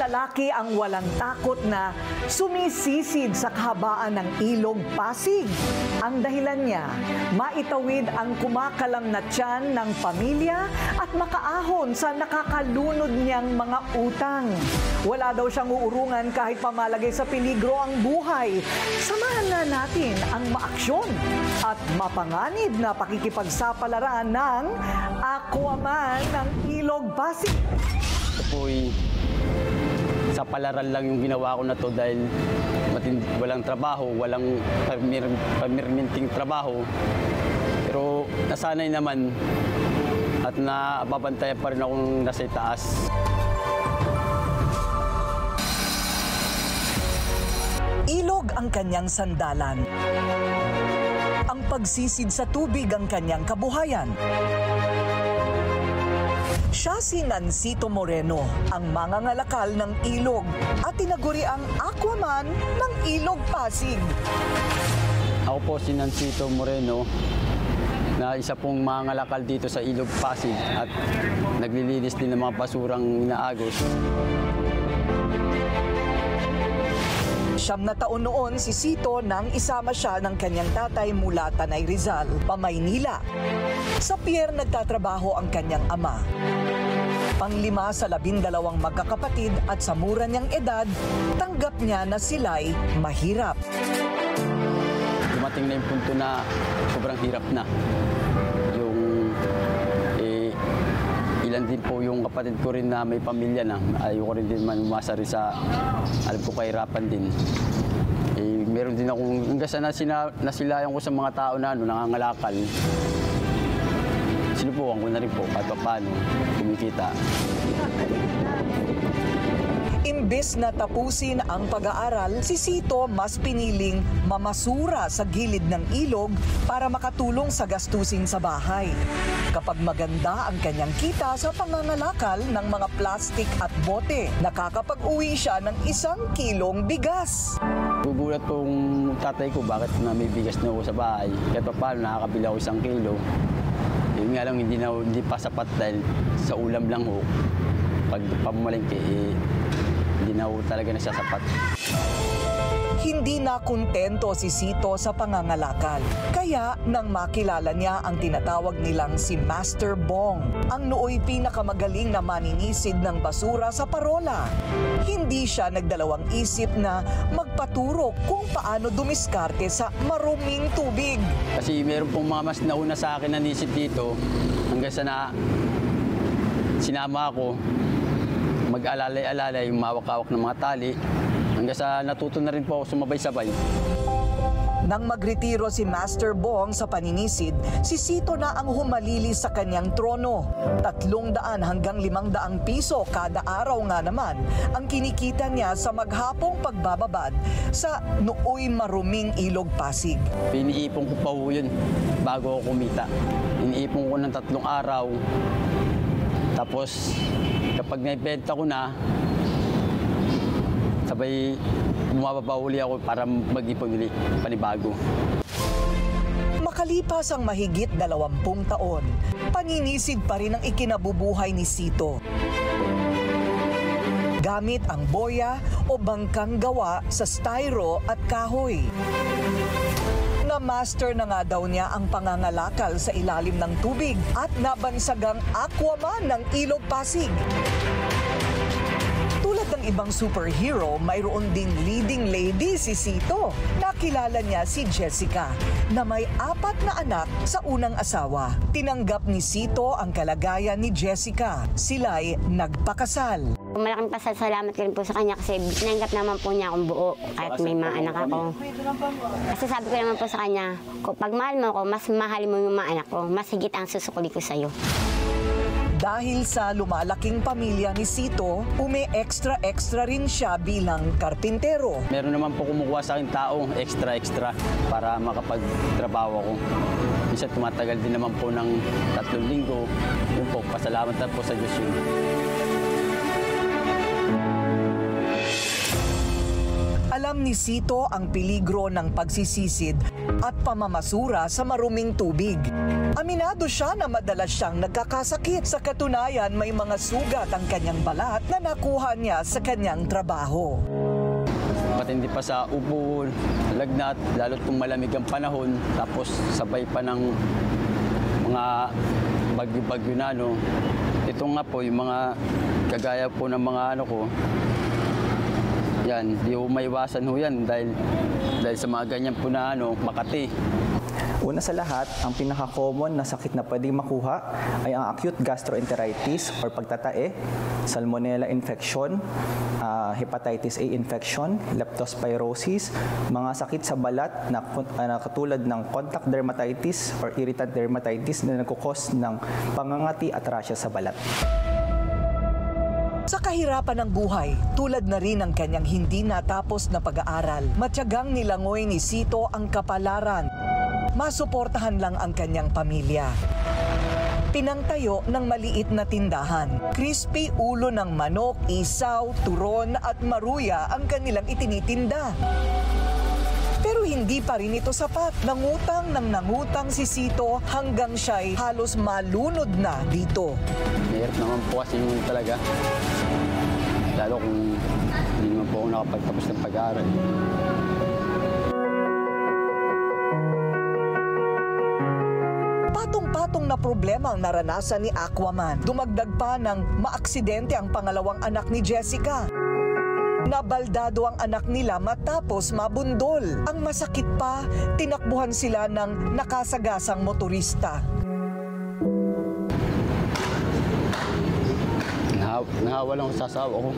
lalaki ang walang takot na sumisisid sa kahabaan ng ilog Pasig. Ang dahilan niya, maitawid ang kumakalam na tiyan ng pamilya at makaahon sa nakakalunod niyang mga utang. Wala daw siyang uurungan kahit pamalagay sa peligro ang buhay. Samahan na natin ang maaksyon at mapanganib na pakikipagsapalaran ng Aquaman ng Ilog Pasig. Ito po'y sa palaran lang yung ginawa ko na to dahil walang trabaho, walang permanenteng trabaho. Pero nasanay naman at nababantayan pa rin akong nasa itaas. Ilog ang kanyang sandalan. Ang pagsisid sa tubig ang kanyang kabuhayan. Siya si Nancito Moreno, ang mangangalakal ng ilog at tinaguri ang Aquaman ng Ilog Pasig. Ako po si Nancito Moreno, na isa pong mangangalakal dito sa Ilog Pasig at naglilinis din ng mga basurang inaagos. Siyam na taon noon si Sito nang isama siya ng kanyang tatay mula Tanay Rizal, Pamaynila. Sa pier nagtatrabaho ang kanyang ama. Panglima sa 12 magkakapatid at sa mura niyang edad, tanggap niya na sila'y mahirap. Dumating na yung punto na sobrang hirap na. Ilan din po yung kapatid ko rin na may pamilya na. Ayoko rin din man umasa rin sa, alam ko, kahirapan din. Meron din akong, hanggang sa nasilayan ko sa mga tao na nangangalakal. Sinubukan ko na rin po kahit paano kumikita. Imbes na tapusin ang pag-aaral, si Sito mas piniling mamasura sa gilid ng ilog para makatulong sa gastusin sa bahay. Kapag maganda ang kanyang kita sa pangangalakal ng mga plastik at bote, nakakapag-uwi siya ng 1 kilong bigas. Gugulat pong tatay ko bakit na may bigas na ako sa bahay. Kahit paano nakakabili ako 1 kilo. Yun nga lang hindi pa sapat dahil sa ulam lang ho. Pag pamalengke, hindi na talaga nagsasapat. Hindi na kontento si Sito sa pangangalakal. Kaya nang makilala niya ang tinatawag nilang si Master Bong, ang nooy pinakamagaling na maninisid ng basura sa parola. Hindi siya nagdalawang isip na magpaturo kung paano dumiskarte sa maruming tubig. Kasi meron pong mga mas nauna sa akin na nisid dito hanggang sa sinama ako. Mag-alalay-alalay, mawak-awak ng mga tali, hanggang sa natuto na rin po ako sumabay-sabay. Nang magretiro si Master Bong sa paninisid, si Sito na ang humalili sa kanyang trono. 300 hanggang 500 piso kada araw nga naman ang kinikita niya sa maghapong pagbababad sa nooy maruming Ilog Pasig. Iniipon ko pa po yun bago ako kumita. Iniipon ko ng 3 araw. Tapos kapag naibenta ko na, sabay bumababa uli ako para mag-ipon ulit panibago. Makalipas ang mahigit 20 taon, paninisid pa rin ang ikinabubuhay ni Sito. Gamit ang boya o bangkang gawa sa styro at kahoy. Na-master na nga daw niya ang pangangalakal sa ilalim ng tubig at nabansagang Aquaman ng Ilog Pasig. Tulad ng ibang superhero, mayroon ding leading lady si Sito. Nakilala niya si Jessica na may 4 na anak sa unang asawa. Tinanggap ni Sito ang kalagayan ni Jessica. Sila'y nagpakasal. Malaking pasasalamat ko rin po sa kanya kasi tinanggap naman po niya akong buo kahit may mga anak ako. Kasi sabi ko naman po sa kanya, pag mahal mo ako, mas mahal mo yung mga anak ko, mas higit ang susukuli ko sa'yo. Dahil sa lumalaking pamilya ni Sito, extra rin siya bilang karpintero. Meron naman po kumukuha sa akin taong extra para makapagtrabaho ako. Minsan tumatagal din naman po ng 3 linggo. Yun po, pasalamat na po sa Diyos yun. Alam ni Sito ang peligro ng pagsisisid at pamamasura sa maruming tubig. Aminado siya na madalas siyang nagkakasakit. Sa katunayan, may mga sugat ang kanyang balat na nakuha niya sa kanyang trabaho. Matindi pa sa ubo, lagnat, lalo kung malamig ang panahon, tapos sabay pa ng mga bagyo-bagyo na, no. Ito nga po, yung mga kagaya po ng mga ano ko, yan, di ko maiwasan ho yan dahil sa mga ganyan po na ano, Makati. Una sa lahat, ang pinaka-common na sakit na pwedeng makuha ay ang acute gastroenteritis or pagtatae, salmonella infection, hepatitis A infection, leptospirosis, mga sakit sa balat na katulad ng contact dermatitis or irritant dermatitis na nagkukos ng pangangati at rasya sa balat. Sa kahirapan ng buhay, tulad na rin ang kanyang hindi natapos na pag-aaral, matyagang nilangoy ni Sito ang kapalaran. Masuportahan lang ang kanyang pamilya. Pinangtayo ng maliit na tindahan. Crispy ulo ng manok, isaw, turon at maruya ang kanilang itinitinda. Pero hindi pa rin ito sapat. Nangutang si Sito hanggang siya'y halos malunod na dito. Mahirap naman po kasi yun talaga. Lalo kung hindi naman po ako nakapagtapos ng pag-aaral. Patong-patong na problema ang naranasan ni Aquaman. Dumagdag pa ng maaksidente ang pangalawang anak ni Jessica. Nabaldado ang anak nila matapos mabundol. Ang masakit pa, tinakbuhan sila ng nakasagasang motorista. Nahawa lang sa asawa ko.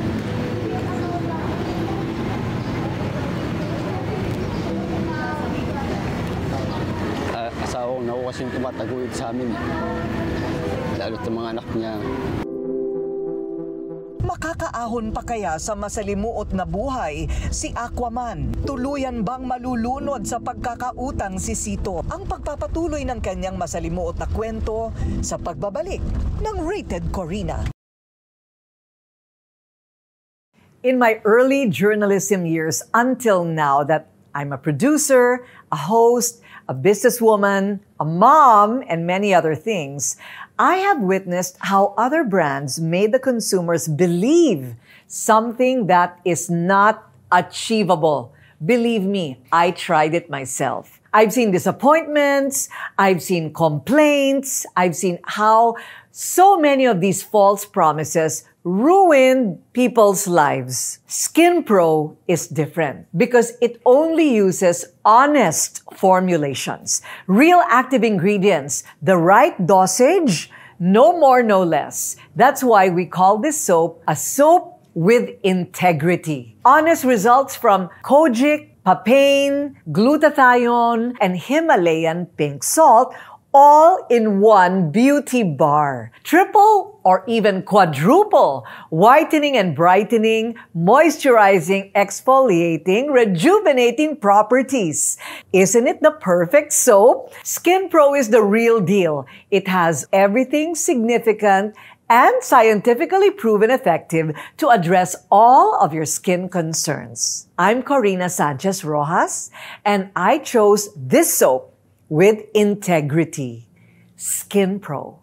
Asawa ko na ako kasi tumataguyod sa amin. Lalo sa mga anak niya. Makakaahon pa kaya sa masalimuot na buhay si Aquaman? Tuluyan bang malulunod sa pagkakautang si Sito? Ang pagpapatuloy ng kanyang masalimuot na kwento sa pagbabalik ng Rated Corina. In my early journalism years until now that I'm a producer, a host, a businesswoman, a mom, and many other things, I have witnessed how other brands made the consumers believe something that is not achievable. Believe me, I tried it myself. I've seen disappointments, I've seen complaints, I've seen how so many of these false promises ruined people's lives. Skin Pro is different because it only uses honest formulations, real active ingredients, the right dosage, no more, no less. That's why we call this soap a soap with integrity. Honest results from Kojic, papain, glutathione, and Himalayan pink salt, all in one beauty bar. Triple or even quadruple whitening and brightening, moisturizing, exfoliating, rejuvenating properties. Isn't it the perfect soap? Skin Pro is the real deal. It has everything significant and scientifically proven effective to address all of your skin concerns. I'm Corina Sanchez Rojas, and I chose this soap with integrity. Skin Pro.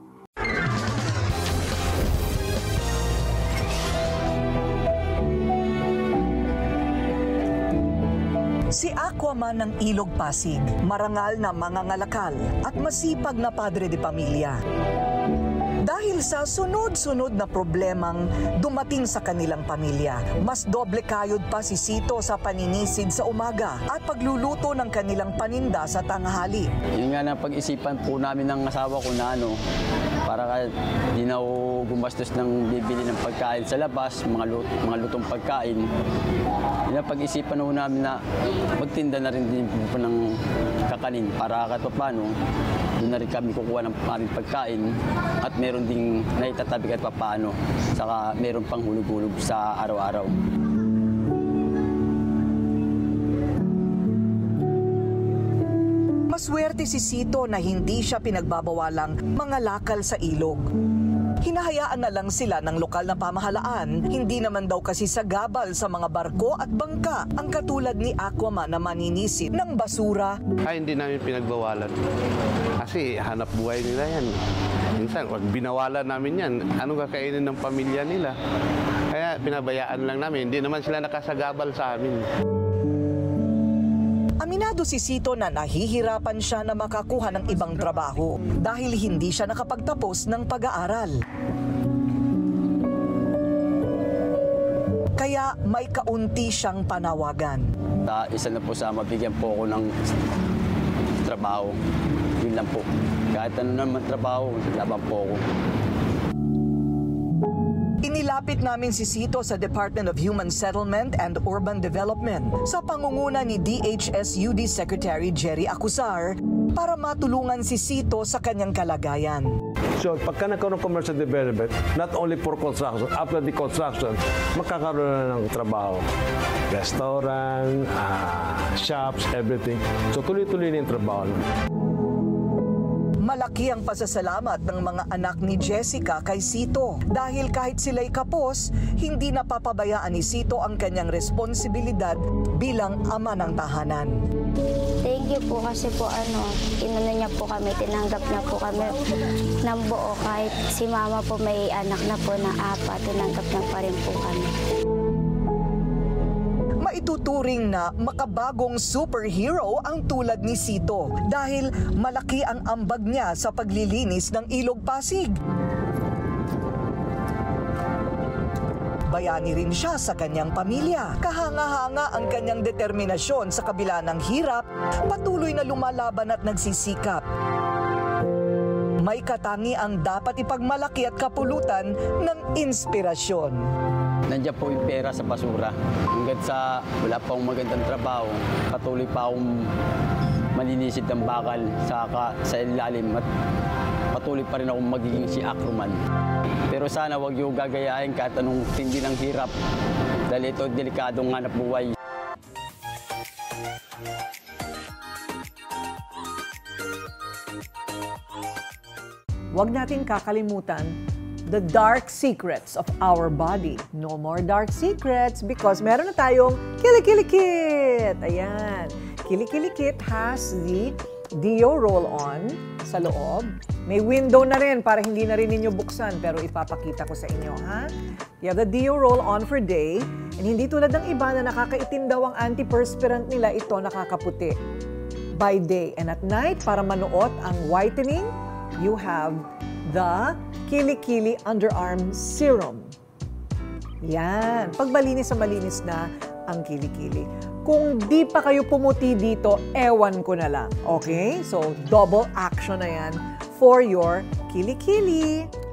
Si Aquaman ng Ilog Pasig, marangal na mangangalakal at masipag na padre de pamilya. Dahil sa sunod-sunod na problemang dumating sa kanilang pamilya, mas doble kayod pa si Sito sa paninisid sa umaga at pagluluto ng kanilang paninda sa tanghali. Yun nga na pag-isipan po namin ng asawa ko na para di na ako gumastos ng bibili ng pagkain sa labas, mga lutong pagkain. Yun na pag-isipan po namin na magtinda na rin din po ng kakanin para kahit paano doon na rin kami kukuha ng aming pagkain at meron ding naitatabi kahit paano. Saka meron pang hulog-hulog sa araw-araw. Maswerte si Sito na hindi siya pinagbabawalang mangalakal sa ilog. Hinahayaan na lang sila ng lokal na pamahalaan. Hindi naman daw kasi sagabal sa mga barko at bangka ang katulad ni Aquaman na maninisid ng basura. Ay, hindi namin pinagbawalan. Kasi hanap buhay nila yan. Minsan, pag binawalan namin yan, ano kakainin ng pamilya nila? Kaya pinabayaan lang namin. Hindi naman sila nakasagabal sa amin. Aminado si Sito na nahihirapan siya na makakuha ng ibang trabaho dahil hindi siya nakapagtapos ng pag-aaral. Kaya may kaunti siyang panawagan. Isa na po sa mabigyan po ako ng trabaho. Yun lang po. Kahit ano naman trabaho, laban po ako. Inilapit namin si Sito sa Department of Human Settlement and Urban Development sa pangunguna ni DHSUD Secretary Jerry Acuzar para matulungan si Sito sa kanyang kalagayan. So pagka nagkaroon ng commercial development, not only for construction, after the construction, magkakaroon na ng trabaho. Restaurant, shops, everything. So tuloy-tuloy na yung trabaho. Malaki ang pasasalamat ng mga anak ni Jessica kay Sito dahil kahit sila'y kapos, hindi napapabayaan ni Sito ang kanyang responsibilidad bilang ama ng tahanan. Thank you po kasi po inano niya po kami, tinanggap niya po kami ng buo kahit si mama po may anak na po na 4, tinanggap niya pa rin po kami. Maituturing na makabagong superhero ang tulad ni Sito dahil malaki ang ambag niya sa paglilinis ng Ilog Pasig. Bayani rin siya sa kanyang pamilya. Kahanga-hanga ang kanyang determinasyon sa kabila ng hirap, patuloy na lumalaban at nagsisikap. May katangi ang dapat ipagmalaki at kapulutan ng inspirasyon. Nandiyan po yung pera sa basura. Hanggat sa wala pa akong magandang trabaho, patuloy pa akong maninisid ng bakal sa ilalim at patuloy pa rin akong magiging si Aquaman. Pero sana wag yung gagayahin kahit anong tindi ng hirap dahil ito delikadong hanap buhay. Huwag nating kakalimutan the dark secrets of our body. No more dark secrets because meron na tayong Kili-Kili Kit. Ayan. Kili-Kili Kit has the Deo roll-on sa loob. May window na rin para hindi na rin ninyo buksan pero ipapakita ko sa inyo, ha? You have the Deo roll-on for day and hindi tulad ng iba na nakakaitim daw ang antiperspirant nila, ito nakakaputi by day. And at night, para manuot ang whitening, you have the Kili-Kili Underarm Serum. Yan. Pag malinis na ang Kili-Kili. Kung di pa kayo pumuti dito, ewan ko na lang. Okay? So, double action na yan for your Kili-Kili.